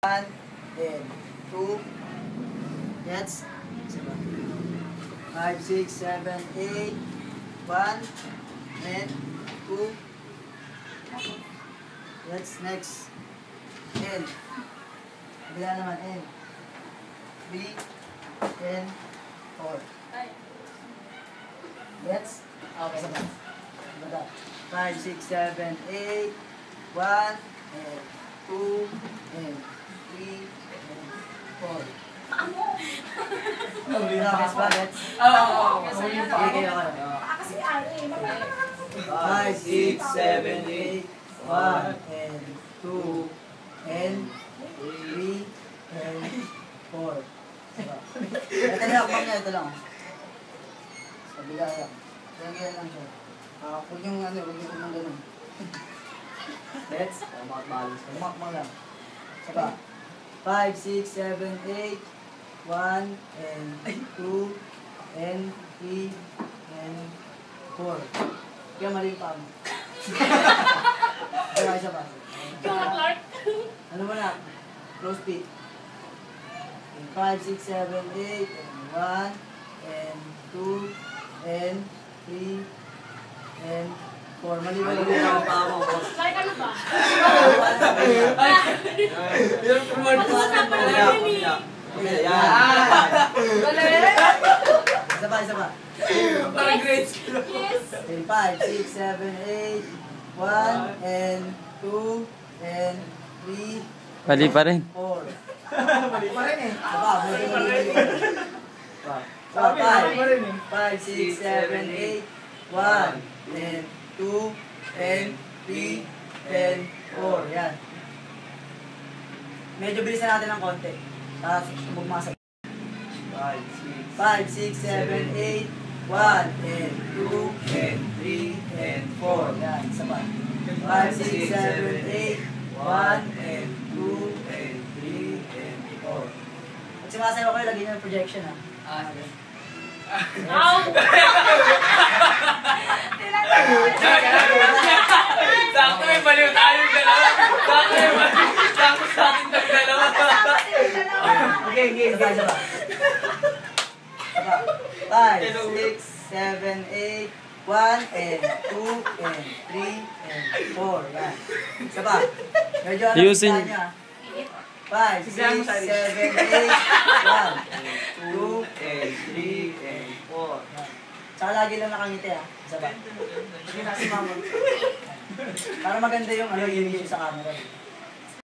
1, then 2, that's 5, 6, 7, 8, 1, and 2, that's next, N, bila naman N, 3, and 4, that's, okay naman, 5, 6, 7, 8, 1, and 2, and 3, and 4. Nakakis ba? That's... Oo. Kasi ano eh. 5, 6, 7, 8, 1, and 2, and 3, and 4. Ito lang, pag niya, ito lang. Sa kabila lang. Ganyan lang siya. Huwag yung ano, huwag yung unang ganun. Let's, umak mo lang. Saka, 5, 6, 7, 8, 1, and 2, and 3, and 4. Kaya mali yung paa mo. Isa pa. Ano mo na? Close feet. 5, 6, 7, 8, and 1, and 2, and 3, and 4. Mali ba yung paa mo, boss? Like ano ba? Pag-usapan na yun eh. Isa pa. Parang grade school. Yes. 5, 6, 7, 8, 1, and 2, and 3, Mali pa rin. 4. Mali pa rin eh. Mali pa rin eh. 5, 6, 7, 8, 1, and 2, and 3, and 4. Yan. Medyo bilisan natin ng konti. Tapos bugmasa. 5, 6, 7, 8, 1, and 2, and 3, and 4. Yan. Isa pa. 5, 6, 7, 8, 1, and 2, and 3, and 4. Pag sumasayaw kayo, lagyan nyo yung projection ha. Ow! Sakto may baliw tayong dalawa. Sakto sa ating dalawa. Okay, isa pa. 5, 6, 7, 8, 1, and 2, and 3, and 4. Yan. Isa pa. Medyo alam Ayusin. kita nyo 5, 6, 7, 8, 1, 2, and 3, and 4. Yan. Tsaka lagi lang nakangiti ha. Isa pa. Sige na si mama. Para maganda yung ano, yung sa camera.